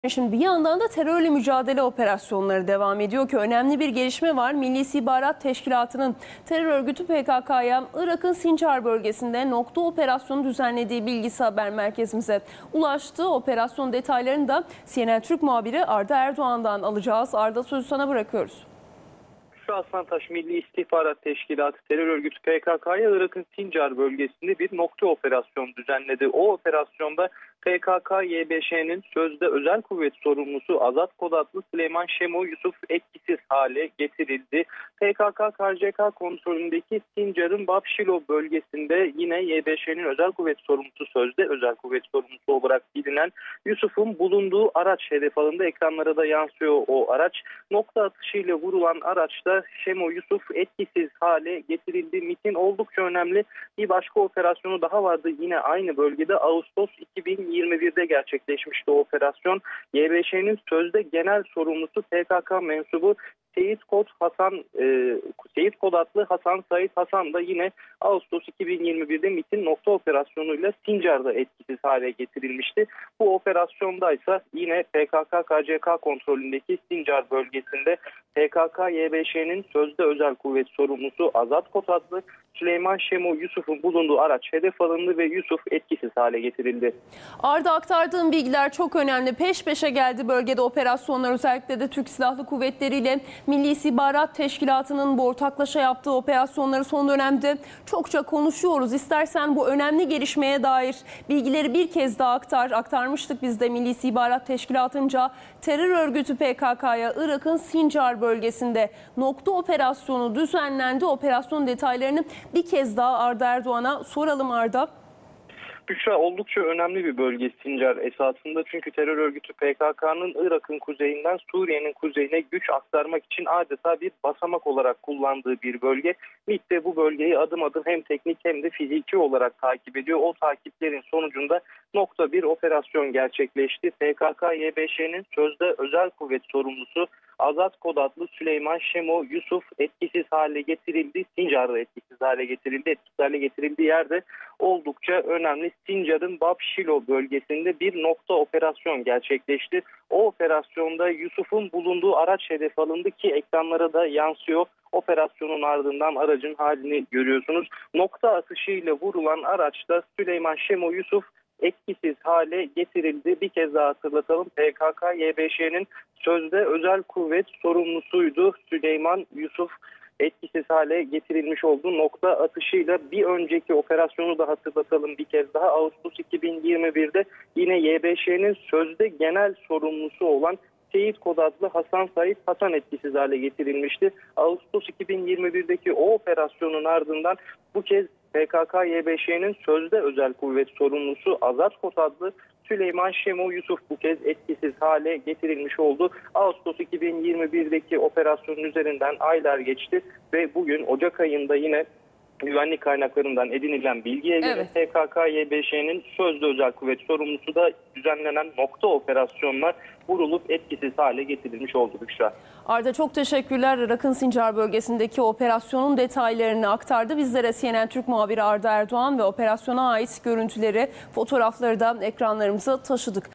Şimdi bir yandan da terörle mücadele operasyonları devam ediyor ki önemli bir gelişme var. Milli İstihbarat Teşkilatı'nın terör örgütü PKK'ya Irak'ın Sincar bölgesinde nokta operasyonu düzenlediği bilgisi haber merkezimize ulaştı. Operasyon detaylarını da CNN Türk muhabiri Arda Erdoğan'dan alacağız. Arda, sözü sana bırakıyoruz. Aslantaş Milli İstihbarat Teşkilatı terör örgütü PKK'ya Irak'ın Sincar bölgesinde bir nokta operasyon düzenledi. O operasyonda PKK-YBŞ'nin sözde özel kuvvet sorumlusu Azat Kod adlı Süleyman Şemo Yusuf etkisiz hale getirildi. PKK-KCK kontrolündeki Sincar'ın Bapşilo bölgesinde yine YBŞ'nin özel kuvvet sorumlusu, sözde özel kuvvet sorumlusu olarak bilinen Yusuf'un bulunduğu araç hedef alındı. Ekranlara da yansıyor o araç. Nokta atışıyla vurulan araçta Şemo Yusuf etkisiz hale getirildi. MİT'in oldukça önemli bir başka operasyonu daha vardı. Yine aynı bölgede Ağustos 2021'de gerçekleşmişti o operasyon. YBŞ'nin sözde genel sorumlusu PKK mensubu Seyit Kod adlı Hasan Said Hasan da yine Ağustos 2021'de MİT'in nokta operasyonuyla Sincar'da etkisiz hale getirilmişti. Bu operasyondaysa yine PKK-KCK kontrolündeki Sincar bölgesinde PKK-YBŞ'nin sözde özel kuvvet sorumlusu Azat Kod adlı Süleyman Şemo Yusuf'un bulunduğu araç hedef alındı ve Yusuf etkisiz hale getirildi. Arda, aktardığım bilgiler çok önemli. Peş peşe geldi bölgede operasyonlar, özellikle de Türk Silahlı Kuvvetleri ile Milli İstihbarat Teşkilatı'nın bu ortaklaşa yaptığı operasyonları son dönemde çokça konuşuyoruz. İstersen bu önemli gelişmeye dair bilgileri bir kez daha aktarmıştık biz de. Milli İstihbarat Teşkilatı'nca terör örgütü PKK'ya Irak'ın Sincar bölgesinde nokta operasyonu düzenlendi. Operasyon detaylarını bir kez daha Arda Erdoğan'a soralım. Arda. Büşra, oldukça önemli bir bölge Sincar esasında, çünkü terör örgütü PKK'nın Irak'ın kuzeyinden Suriye'nin kuzeyine güç aktarmak için adeta bir basamak olarak kullandığı bir bölge. MİT de bu bölgeyi adım adım hem teknik hem de fiziki olarak takip ediyor. O takiplerin sonucunda nokta bir operasyon gerçekleşti. PKK-YBŞ'nin sözde özel kuvvet sorumlusu Azat Kod adlı Süleyman Şemo Yusuf etkisiz hale getirildi. Sincar'da etkisiz hale getirildi. Etkisiz hale getirildiği yerde oldukça önemli. Sincar'ın Bapşilo bölgesinde bir nokta operasyon gerçekleşti. O operasyonda Yusuf'un bulunduğu araç hedef alındı ki ekranlara da yansıyor. Operasyonun ardından aracın halini görüyorsunuz. Nokta atışıyla vurulan araçta Süleyman Şemo Yusuf etkisiz hale getirildi. Bir kez daha hatırlatalım. PKK-YBŞ'nin sözde özel kuvvet sorumlusuydu Süleyman Yusuf. Etkisiz hale getirilmiş olduğu nokta atışıyla bir önceki operasyonu da hatırlatalım bir kez daha. Ağustos 2021'de yine YBŞ'nin sözde genel sorumlusu olan Seyit Kod adlı Hasan Said Hasan etkisiz hale getirilmişti. Ağustos 2021'deki o operasyonun ardından bu kez PKK-YBŞ'nin sözde özel kuvvet sorumlusu Azat Kod adlı Süleyman Şemo Yusuf bu kez etkisiz hale getirilmiş oldu. Ağustos 2021'deki operasyonun üzerinden aylar geçti ve bugün Ocak ayında yine güvenlik kaynaklarından edinilen bilgiye göre PKK-YBŞ'nin sözde özel kuvvet sorumlusu da düzenlenen nokta operasyonlar vurulup etkisiz hale getirilmiş oldu Büşra. Arda, çok teşekkürler. Irak'ın Sincar bölgesindeki operasyonun detaylarını aktardı bizlere CNN Türk muhabiri Arda Erdoğan ve operasyona ait görüntüleri, fotoğrafları da ekranlarımıza taşıdık.